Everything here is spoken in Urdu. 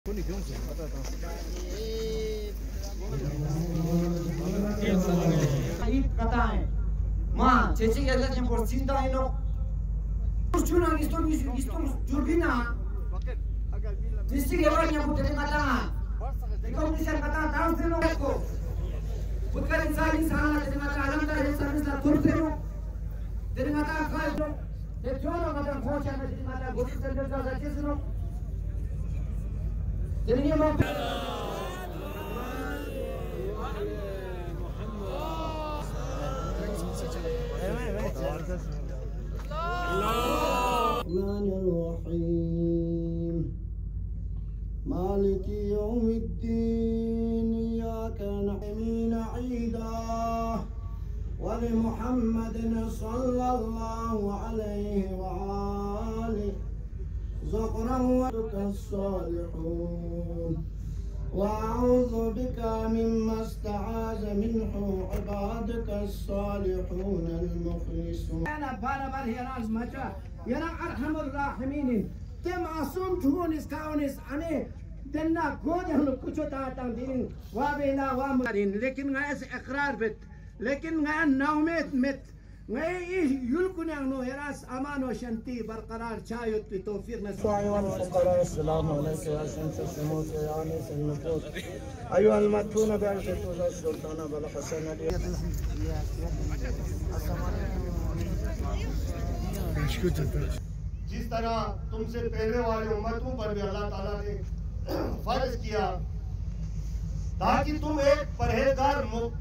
Ma cece che la porcinta ino Fortuna isto Giurbina Disti che voglio putere mata di come si mata tanto no ecco Putkar insan delle mata alam da insan la turtero delle mata fallo e giorno mata forza delle mata godu del da cesno delle mo الرحمن الرحيم مالك يوم الدين إياك نعمين عيدا ولمحمد صلى الله عليه وآله زقرا وبك الصالحون وأعوذ بك مما استعاذ منه عبادك الصالحون المخلصون. أنا باربر هيراز مچا يرا أرحم الراحمين تم عصوم تونس كاونس أنا دنا كود هم كشوا تاتان دين وابينا وامدين لكن غايس إقرار بيت لكن غايا نومت مت غايا يلكن يعني هيراز أمان وشنتي برقرار شايط بتوفيق نسوع. أيها الفقراء السلام عليك يا شمس الشموس يا أنيس النفوس أيها المدفون بعزة السلطان بالحسن जिस तरह तुमसे पहले वाले उम्मतों पर भी अल्लाह ताला ने फर्ज किया ताकि तुम एक परहेजगार